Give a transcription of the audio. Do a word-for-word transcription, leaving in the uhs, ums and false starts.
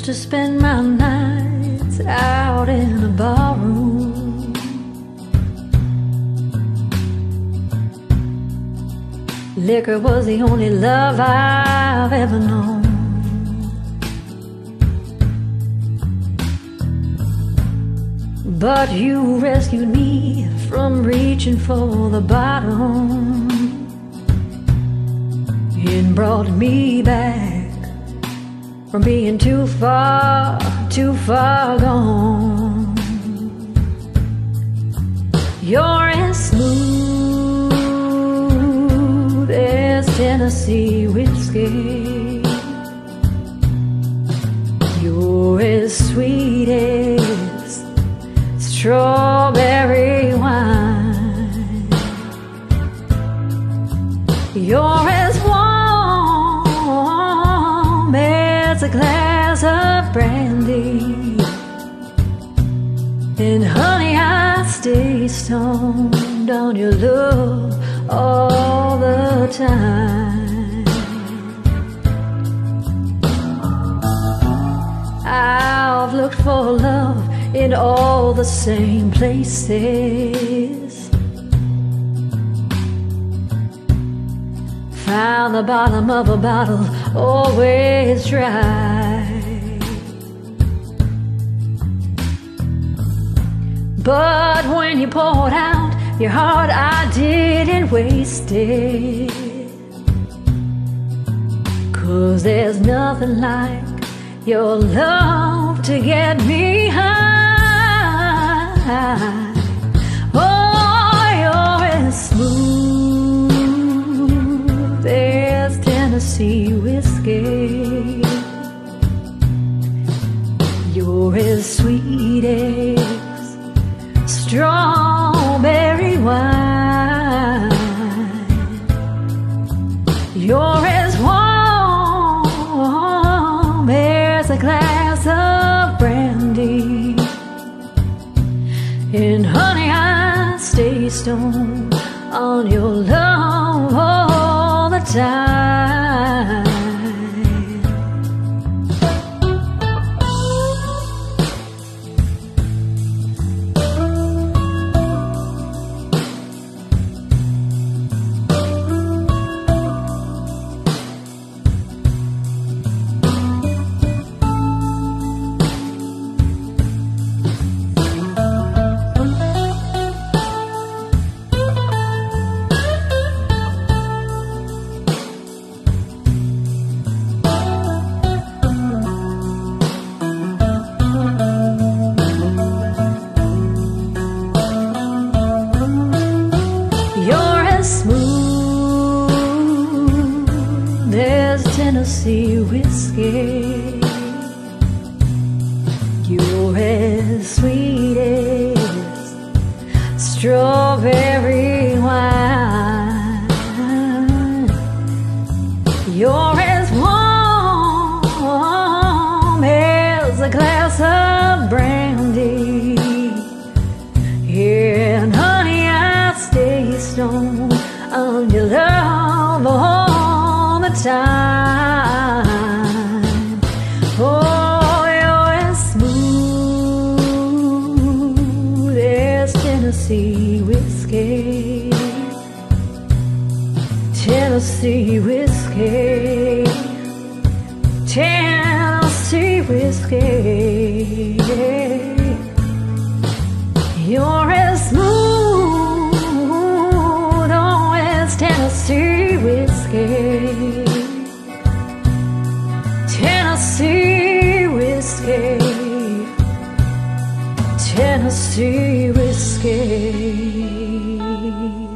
to spend my nights out in a barroom. Liquor was the only love I've ever known. But you rescued me from reaching for the bottom and brought me back from being too far, too far gone. You're as smooth as Tennessee whiskey. You're as sweet as strawberry wine. You're as warm as a glass of brandy. And honey, I stay stoned on your love all the time. I've looked for love in all the same places, found the bottom of a bottle always dry. But when you poured out your heart, I didn't waste it, 'cause there's nothing like your love to get me high. Oh, you're as smooth as Tennessee whiskey. You're as sweet as strawberry wine. You're as warm as a glass of brandy. And honey, I stay stoned on your love all the time. Smooth as Tennessee whiskey. You're as sweet as strawberry wine. You're as warm as a glass of brandy. Yeah, and honey, I stay stoned on your love all the time. Oh, you're as smooth as Tennessee whiskey. Tennessee whiskey. Tennessee whiskey. You're as smooth as Tennessee whiskey. Tennessee whiskey. Tennessee whiskey.